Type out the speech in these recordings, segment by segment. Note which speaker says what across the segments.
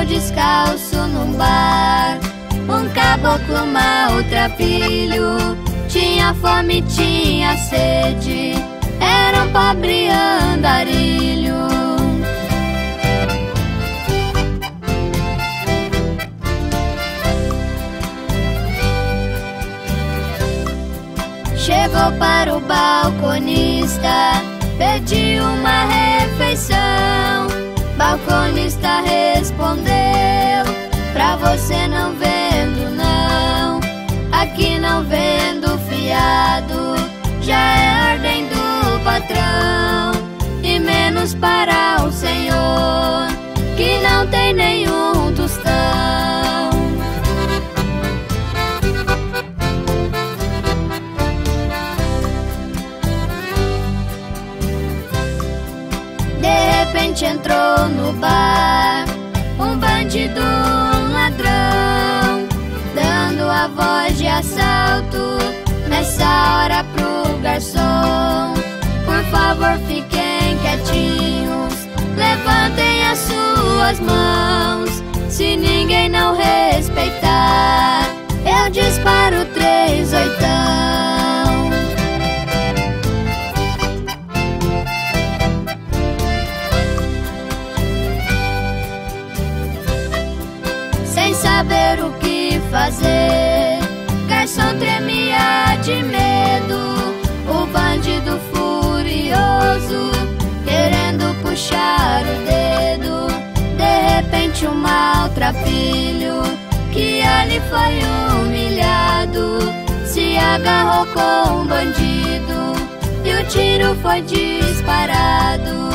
Speaker 1: descalço num bar. Um caboclo maltrapilho tinha fome, tinha sede, era um pobre andarilho. Chegou para o balconista, pediu uma refeição. Balconista respondeu: pra você não vendo não, aqui não vendo fiado, já é ordem do patrão. E menos para o senhor, que não tem nenhum tostão. De repente entrou no bar um bandido, um ladrão, dando a voz de assalto nessa hora pro garçom: por favor, fiquem quietinhos, levantem as suas mãos. Se ninguém não respeitar, eu disparo 3 oitão. Sem saber o que fazer, garçom tremia de medo. O bandido furioso, querendo puxar o dedo. De repente um maltrapilho, que ali foi humilhado, se agarrou com um bandido e o tiro foi disparado.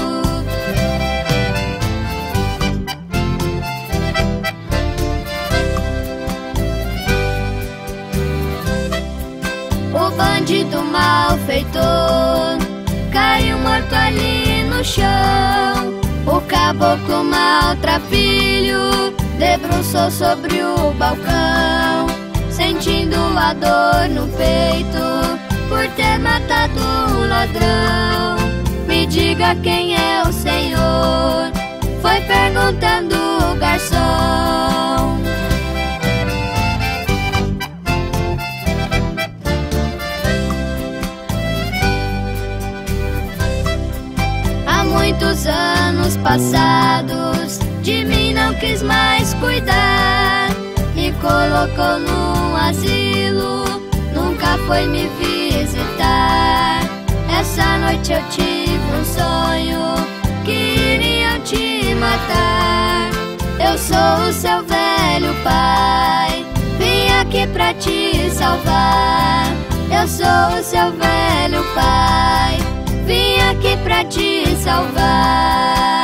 Speaker 1: O bandido malfeitor caiu morto ali no chão. O caboclo maltrapilho debruçou sobre o balcão, sentindo a dor no peito por ter matado um ladrão. Me diga quem é o senhor, foi perguntando o garçom. Muitos anos passados, de mim não quis mais cuidar, me colocou num asilo, nunca foi me visitar. Essa noite eu tive um sonho, que iriam te matar. Eu sou o seu velho pai, vim aqui pra te salvar. Eu sou o seu velho pai, vim aqui pra te salvar.